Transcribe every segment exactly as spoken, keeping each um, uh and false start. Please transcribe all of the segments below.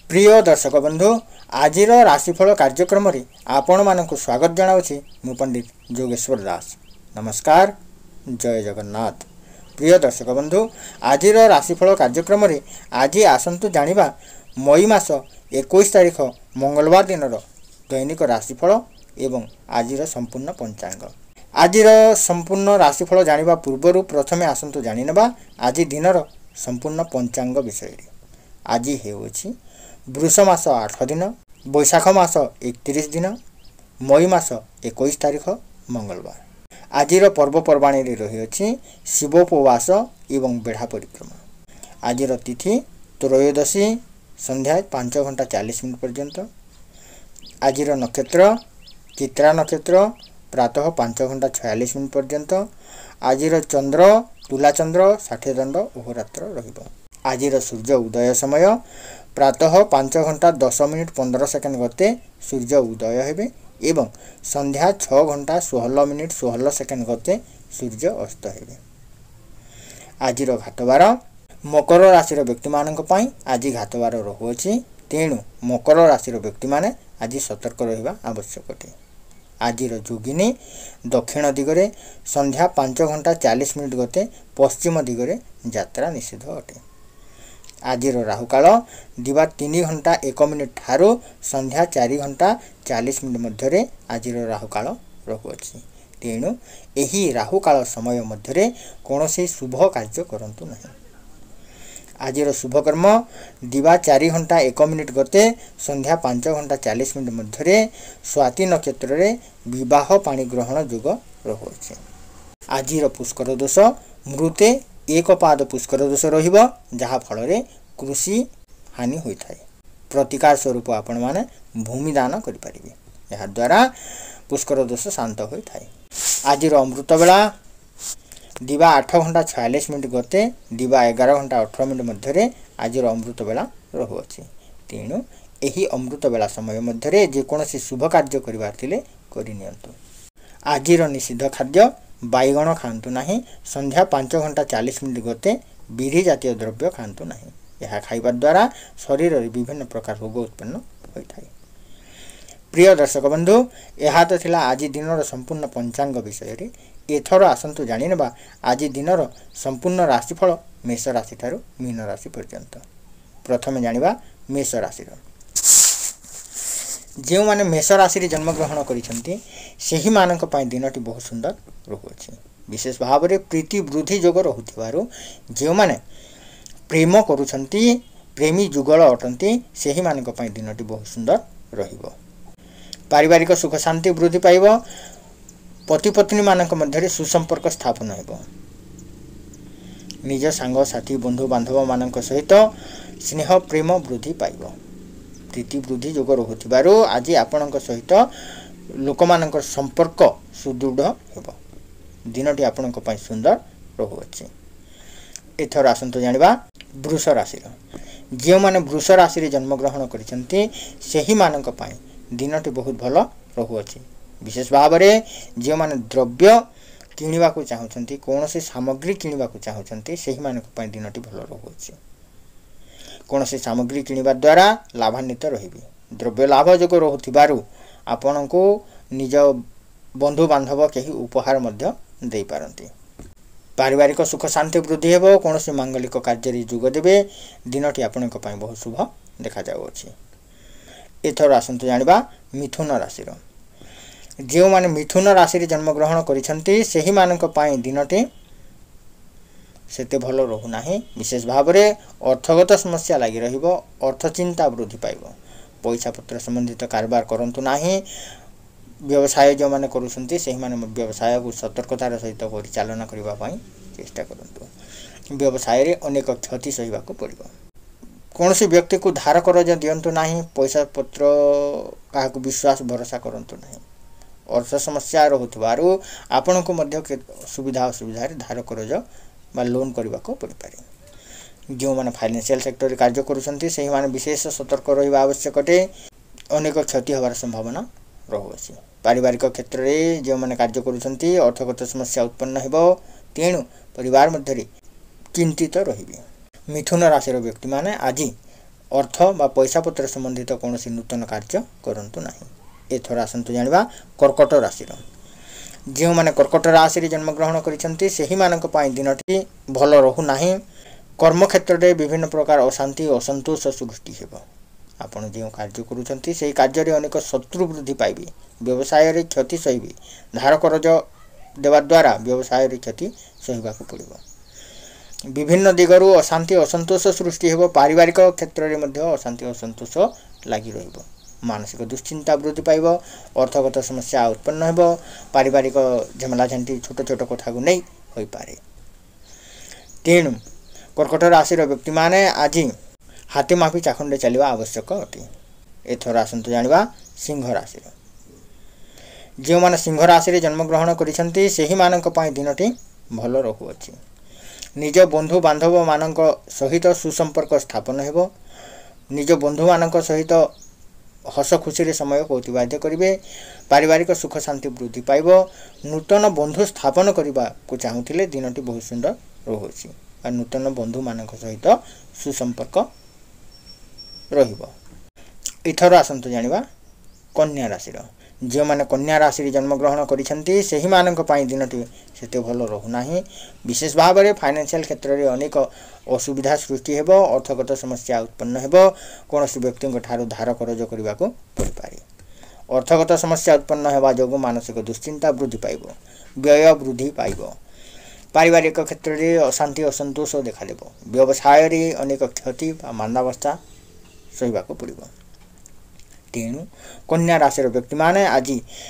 प्रिय दर्शक बंधु आज राशिफल कार्यक्रम रे आपण मानक स्वागत जनावछि मु पंडित जोगेश्वर दास। नमस्कार, जय जगन्नाथ। प्रिय दर्शक बंधु आज राशिफल कार्यक्रम रे आज आसंतु जानिबा मई मास इक्कीस तारिख मंगलवार दिन दैनिक राशिफल एवं आज संपूर्ण पंचांग। आज संपूर्ण राशिफल जानिबा पूर्व प्रथमे आसंतु जानिनेबा आज दिनर संपूर्ण पंचांग विषय। आज हेउछि वृष मास आठ दिन, बैशाख मास एकतीस दिन, मई मास इक्कीस तारिख मंगलवार। आज पर्वपर्वाणी रही शिवोपवास एवं बेढ़ा परिक्रमा। आज तिथि त्रयोदशी संध्या पांच घंटा चालीस मिनट पर्यंत। आज नक्षत्र चित्रा नक्षत्र प्रातः पांच घंटा छयालीस मिनट पर्यंत। आज चंद्र तुला चंद्र षाठी दंड अहोरात्र रहिबो। आज सूर्य उदय समय प्रातः पांच घंटा दस मिनिट पंद्रह सेकेंड गते सूर्य उदय हेबे एवं संध्या छह घंटा सोलह मिनिट सोलह सेकेंड गते सूर्य अस्त हेबे। आज घातबार मकर राशि व्यक्ति मानक पई आज घातबार रहुछि, तेणु मकर राशि व्यक्ति माने आज सतर्क रहिबा आवश्यक अटे। आज जोगिनी दक्षिण दिगरे संध्या पांच घंटा चालीस मिनिट गते पश्चिम दिगरे यात्रा निषेध अटे। आज राहुकाल दिवा तीन घंटा एक मिनिट ठारू संध्या चार घंटा चालीस मिनिट मध्य आज राहुकाल रहुअछि, तेणु एही राहुकाल समय मध्य कौनसी शुभ कार्य करंतु नहीं। आज शुभकर्म दिवा चार घंटा एक मिनिट गते संध्या पांच घंटा चालीस मिनिट मध्य स्वाति नक्षत्र रे विवाह पाणी ग्रहण योग रहुअछि। आज पुष्कर दोष मृते एक पाद पुष्कर दोष रहिबो, जहा फल रे कृषि हानि होइथाय। प्रतिकार स्वरूप आपण माने भूमि दान करि परिबे, एहा द्वारा पुष्कर दोष शांत होइथाय। आज अमृत बेला दिवा आठ घंटा छयालीस मिनिट गते दिवा एगार घंटा अठारह मिनिट मध्य आज अमृत बेला रहुअछि, तेणु एही अमृत बेला समय मध्य जेकोसी शुभ कार्य करिवार थिले करि नियंतु। आज निषिद्ध खाद्य बैगण खातु नहीं। संध्या पांच घंटा चालीस मिनिट गते बिरी जातीय द्रव्य खातु नहीं। यह खाइबा द्वारा शरीर रे विभिन्न प्रकार रोग उत्पन्न होइथाय। प्रिय दर्शक बंधु यह तो थिला आज दिनर संपूर्ण पंचांग विषय रे। एथर आसंतु जानिनेबा आज दिनर संपूर्ण राशिफल मेष राशि ठारू मीन राशि पर्यंत। प्रथमे जानिबा मेष राशि। जो माने मेष राशि रे जन्म ग्रहण करिसंती सेही मानक पई दिनटी बहुत सुंदर रहुअछि। विशेष भाव रे प्रीति वृद्धि योग रहुथिबारु जो माने प्रेम करूछंती प्रेमी जुगल अटंती सेही मानक पई दिनटी बहुत सुंदर रहिबो। पारिवारिक सुख शांति वृद्धि पाइबो। पति पत्नी मानक मध्य सुसंपर्क स्थापन हेबो। निज सांग साथी बंधु बांधव मानक सहित स्नेह प्रेम वृद्धि पाइबो। प्रीति वृद्धि योग रहुथिबारु आज आपणक सहित लोक मानक संपर्क सुदृढ़ हेबो। दिनटी आपणक पई सुंदर रहुअछि। एथर आसंतु जानिबा वृष राशि। जो माने वृष राशि रे जन्म ग्रहण करिसंती सेही मानक पई दिनटी बहुत भल रहुअछि। विशेष भाव रे जो माने द्रव्य किनिबा को चाहुचंती कोनोसी सामग्री किनिबा को चाहुचंती सेही मानक पई दिनटी भल रहुअछि। कोनोसी सामग्री किनिबा द्वारा लाभान्वित रहिबे। द्रव्य लाभ योग रहुथिबारु आपनको निज बंधु बांधव केही उपहार मध्य देई पारंती। पारिवारिक सुख शांति वृद्धि हेबो। कोनोसी मांगलिक कार्य रे जोग देबे। दिनटी आपनक पई बहुत शुभ देखा जाउछि। एथर आसंतु जानिबा मिथुन राशि। जो माने मिथुन राशि रे जन्म ग्रहण करिसंती सेही मानक पई दिनटी सेते भल रहु नाही। विशेष भाव रे अर्थगत समस्या लागि रहिबो। अर्थ चिंता वृद्धि पाइबो। पैसा पत्र संबंधित कारोबार करंतु नाही। व्यवसाय जो माने करूसंती सेही माने व्यवसाय को सतर्कतार सहित परिचालना करिबा पई चेष्टा करंतु। व्यवसाय रे अनेक क्षति सहिबा को पड़िबो। कोनोसी व्यक्ति को धार करज दियंतु नाही। पैसा पत्र काहा को विश्वास भरोसा करंतु नाही। अर्थ समस्या रहुथिबारु आपनको मध्य सुविधा असुविधा रे धार करज बा लोन करबा को पड़ि पारे। जो माने फाइनेंशियल सेक्टर रे कार्य करूसंती सेही माने विशेष सतर्क रहिबा आवश्यक अटे। अनेक क्षति होबार संभावना रहुअछि। पारिवारिक क्षेत्र रे जो माने कार्य करूसंती अर्थगत समस्या उत्पन्न हेबो, तेणु परिवार मध्य चिंतित रहिबे। मिथुन राशि व्यक्ति माने आज अर्थ बा पैसा पत्र संबंधित कौन नूतन कार्य करंतु नहीं। एथर आसंतु जानिबा कर्कट राशि जो माने कर्कट राशि जन्मग्रहण करिसेंती सेही मानक पई दिनटी भल रहू नाही। कर्म क्षेत्र में विभिन्न प्रकार अशांति असंतोष सृष्टि हेबो। आपण जो कार्य करूछंती सेही कार्य रे अनेक शत्रु वृद्धि पाइबे। व्यवसाय रे क्षति सहिबे। धार कर्ज देवा द्वारा व्यवसाय रे क्षति सहिबाकु पड़िबो। विभिन्न दिगरु अशांति असंतोष सृष्टि हेबो। पारिवारिक क्षेत्र रे मध्ये अशांति असंतोष लागि रहिबो। मानसिक दुश्चिंता वृद्धि पाइब। अर्थगत समस्या उत्पन्न हेबो। पारिवारिक झमेला झंटी छोट छोट कथा को नहीं होई पारे। तेणु कर्कट राशि व्यक्ति माने आज हाथी माफी चाखंडे चलवा आवश्यक अटे। एथर आसंतु जानिबा सिंह राशि जो माने सिंह राशि जन्मग्रहण करिसेंती सेही मानक पई दिनटी भल रहुअछि। निज बंधु बांधव मानक सहित सुसंपर्क स्थापन हेबो। निज बंधु मानक सहित हस खुशी समय को अतिबाहित करेंगे। पारिवारिक सुख शांति वृद्धि पाइब। नूतन बंधु स्थापन करने को चाहूले दिनटी बहुत सुंदर रोचे। नूतन बंधु मान सहित सुसंपर्क रहिबो। इथर आसंतु जानिबा कन्या राशि जो माने कन्या राशि जन्मग्रहण करिसेंती सेही मानक पई दिनटी सेते भल रहू नाही। विशेष भाव में फाइनेंशियल क्षेत्र में अनेक असुविधा सृष्टि हेबो। अर्थगत समस्या उत्पन्न हेबो। कोनोसी व्यक्ति ठारू धार करज करबा को परि पारे। अर्थगत समस्या उत्पन्न हेबा जोगु मानसिक दुश्चिंता वृद्धि पाइबो। व्यय वृद्धि पाइबो। पारिवारिक क्षेत्र में अशांति असंतोष देखा देबो। व्यवसाय रे अनेक क्षति बा मांदावस्था सहिबा को पड़िबो। तेणु कन्या राशि व्यक्ति माने आज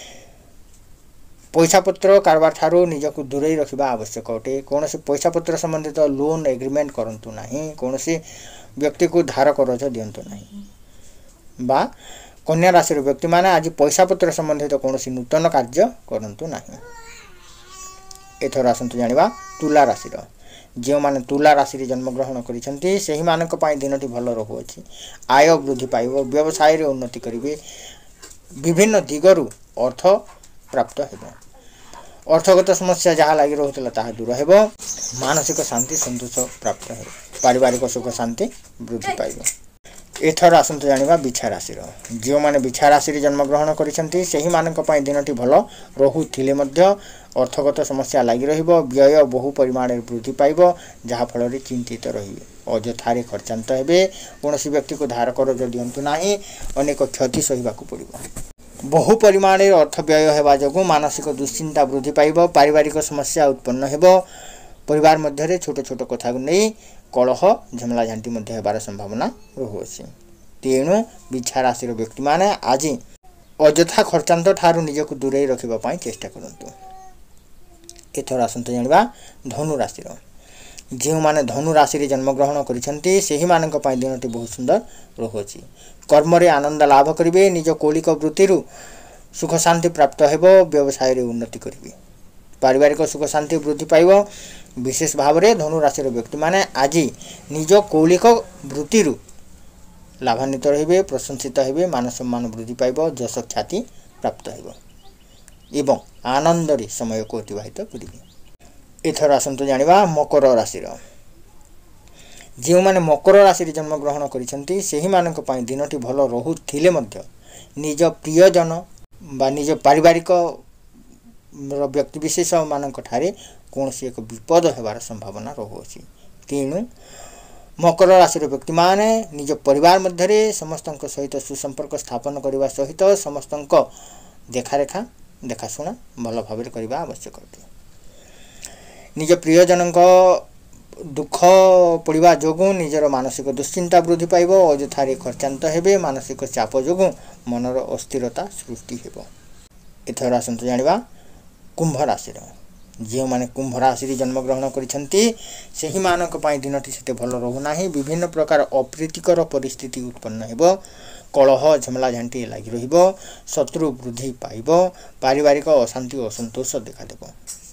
पैसा पत्र कारबार ठारू निजक दूरे रखा आवश्यक अटे। कौन से पैसा पत्र संबंधित लोन एग्रीमेंट करंतु नहीं। कौन से व्यक्ति को धार करज दियंतु नहीं। बा कन्या राशि व्यक्ति माने आज पैसा पत्र संबंधित कौन नूतन कार्य करंतु नहीं। एथर आसंतु जानिबा तुला राशि जो माने तुला राशि जन्मग्रहण करिसेंती सेही मानक पई दिनटी भल रहुअछि। आय वृद्धि पाइब। व्यवसाय रे उन्नति करिवे। विभिन्न दिगरु अर्थ प्राप्त हेबो। अर्थगत समस्या जहाँ लगी रोला ताहा दूर हेबो। मानसिक शांति संतोष प्राप्त हेबो। पारिवारिक सुख शांति वृद्धि पाइब। एथर आसंतु जानिबा बिछा राशि जो माने बिछा राशि जन्मग्रहण करिसेंती सेही मानक पई दिनटी भल रहुथिले मध्य अर्थगत समस्या लगी रहिबो। व्यय बहु परिमाण वृद्धि पाइब जहाँ फल रे चिंतित रहिबे। अजथारे खर्चांत हेबे। कोनोसी व्यक्ति को धार करज दियंतु नाही। अनेक क्षति सहिबाकु पड़िबो। बहु परिमाण अर्थ व्यय हेबा जोगु मानसिक दुश्चिंता वृद्धि पाइब। पारिवारिक समस्या उत्पन्न हेबो। परिवार मध्य छोट छोट कथा को नहीं कलह झमेला झांटी मध्य हेबार संभावना रहुअछि। तेणु बिछा राशि व्यक्ति माने आज अजथा खर्चांत ठारू निजक दूरे रखिबा पई चेष्टा करंतु। एथर आसंतु जानिबा धनु राशि जो माने धनु राशि जन्मग्रहण करिसेंती सेही मानक पई दिनटी बहुत सुंदर रहुअछि। कर्म रे आनंद लाभ करिवे। निज कौलिक वृत्ति सुख शांति प्राप्त हेबो। व्यवसाय रे उन्नति करिवे। पारिवारिक सुख शांति वृद्धि पाइब। विशेष भाव में धनु राशि व्यक्ति माने आज निज कौलिक वृत्ति लाभान्वित रहिबे। प्रशंसित हेबे। मान सम्मान वृद्धि पाइब। यश ख्याति प्राप्त हेबो एवं आनंद रे समय को अतिबाहित करिवे। एथर आसंतु जानिबा मकर राशि जो माने मकर राशि जन्मग्रहण करिसेंती सेही मानक पई दिनटी भल रहुथिले मध्य निज प्रियजन बा निज पारिवारिक व्यक्ति विशेष मानक ठारे कौन सी एक विपद हेबार संभावना रहुअछि। तेणु मकर राशि व्यक्ति माने निज परिवार मध्य समस्त सहित सुसंपर्क स्थापन करने सहित समस्त देखारेखा देखाशुना भल भाव करने आवश्यक अटे। निज प्रियजन दुख पड़ा जोगु निजर मानसिक दुश्चिंता वृद्धि पाइब। अजथारे खर्चांत हेबे। मानसिक चाप जोगु मनर अस्थिरता सृष्टि हेबो। एथर आसंतु जानिबा कुंभ राशि जो माने कुंभ राशि जन्मग्रहण करिसेंती सेही मानक पई दिनटी सेते भल रहू नाही। विभिन्न प्रकार अप्रीतिकर परिस्थिति उत्पन्न हेबो। कलह झमेला झांटी लागि रहिबो। शत्रु वृद्धि पाइब। पारिवारिक अशांति असंतोष देखा देबो।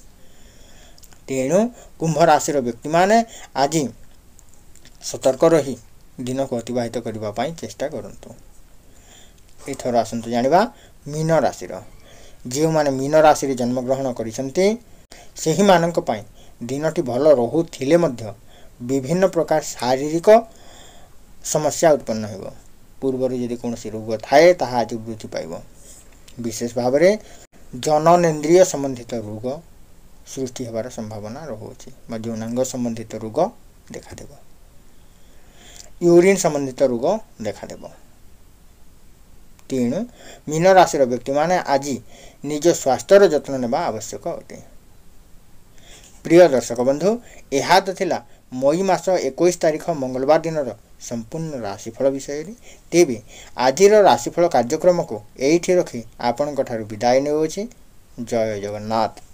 तेणु कुंभ राशि व्यक्ति माने आज सतर्क रही दिन को अतिबाहित करबा पई चेष्टा करंतु। एथर आसंतु जानिबा मीन राशि जो माने मीन राशि जन्मग्रहण करिसेंती सेही मानक पई दिनटी भल रहुथिले मध्य विभिन्न प्रकार शारीरिक समस्या उत्पन्न हो पूर्वर जदि कौन रोग थाए ताहा आज वृद्धि पाइब विशेष भाव में जननेन्द्रिय संबंधित रोग सृष्टि होबार संभावना रहुछि यौनांग संबंधित रोग देखादेव यूरिन संबंधित रोग देखादेव तेणु मीन राशि व्यक्ति माने आज निज स्वास्थ्यर जत्न नेबा आवश्यक अटे। प्रिय दर्शक बंधु यह तो थिला मई मास इक्कीस तारिख मंगलवार दिन संपूर्ण राशिफल विषय तेबे आज राशिफल कार्यक्रम को यही रखी आपण विदाय नेउछि। जय जगन्नाथ।